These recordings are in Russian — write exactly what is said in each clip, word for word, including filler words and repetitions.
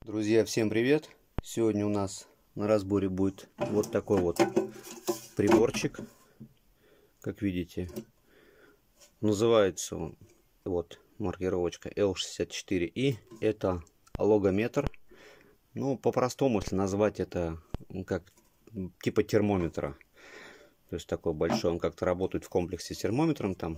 Друзья, всем привет! Сегодня у нас на разборе будет вот такой вот приборчик. Как видите, называется он, вот маркировочка эл шестьдесят четыре и. Это логометр. Ну, по-простому, если назвать это как типа термометра. То есть такой большой, он как-то работает в комплексе с термометром, там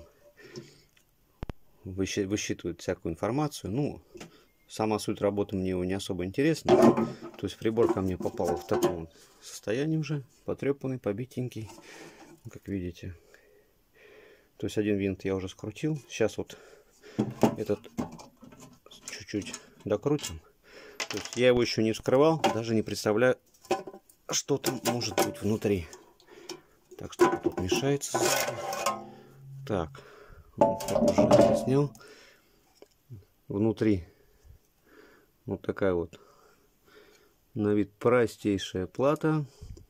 высчитывает всякую информацию. Ну, сама суть работы мне его не особо интересна. То есть прибор ко мне попал в таком состоянии уже, потрепанный, побитенький, как видите. То есть один винт я уже скрутил. Сейчас вот этот чуть-чуть докрутим. То есть я его еще не вскрывал, даже не представляю, что там может быть внутри. Так что тут мешается. Так, вот уже снял. Внутри вот такая вот на вид простейшая плата.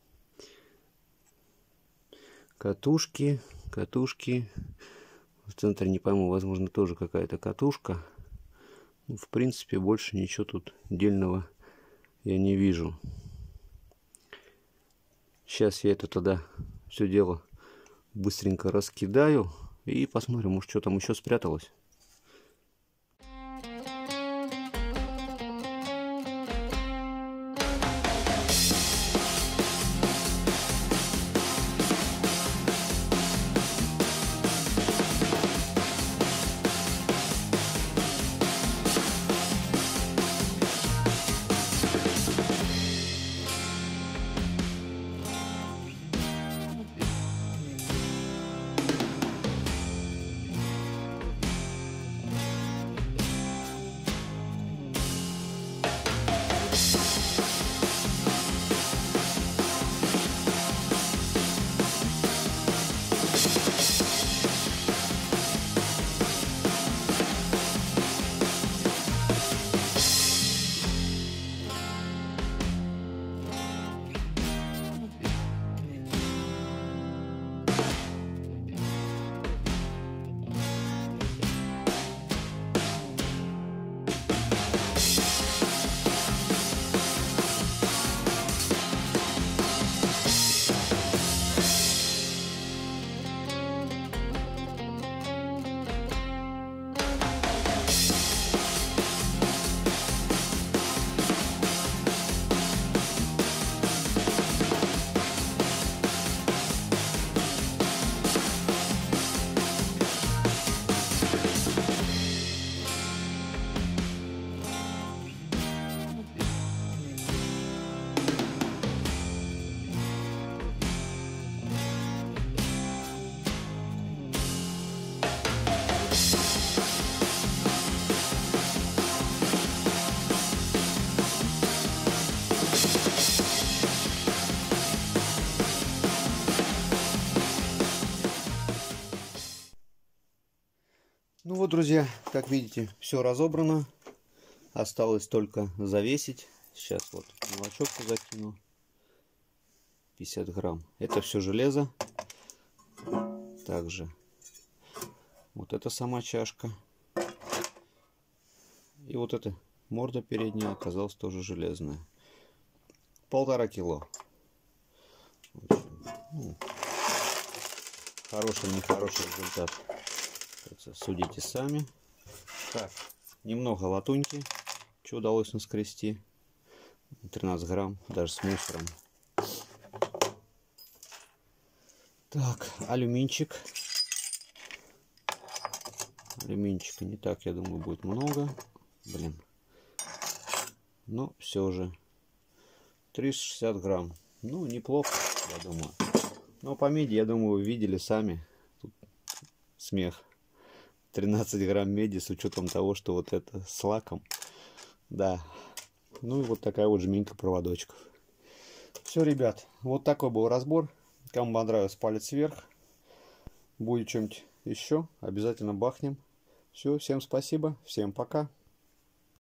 Катушки, катушки. В центре, не пойму, возможно, тоже какая-то катушка. Ну, в принципе, больше ничего тут дельного я не вижу. Сейчас я это тогда все дело быстренько раскидаю и посмотрим, может, что там еще спряталось. Ну вот, друзья, как видите, все разобрано. Осталось только завесить. Сейчас вот молочок закину. пятьдесят грамм. Это все железо. Также вот эта сама чашка. И вот эта морда передняя оказалась тоже железная. Полтора кило. Ну, хороший, нехороший результат. Судите сами. Так, немного латуньки, что удалось наскрести. тринадцать грамм, даже с мусором. Так, алюминчик. Алюминчика не так, я думаю, будет много. Блин. Но все же. триста шестьдесят грамм. Ну, неплохо, я думаю. Но по меди, я думаю, вы видели сами. Тут смех. тринадцать грамм меди с учетом того, что вот это с лаком. Да. Ну и вот такая вот жменька проводочков. Все, ребят. Вот такой был разбор. Кому понравилось, палец вверх. Будет что-нибудь еще, обязательно бахнем. Все, всем спасибо. Всем пока.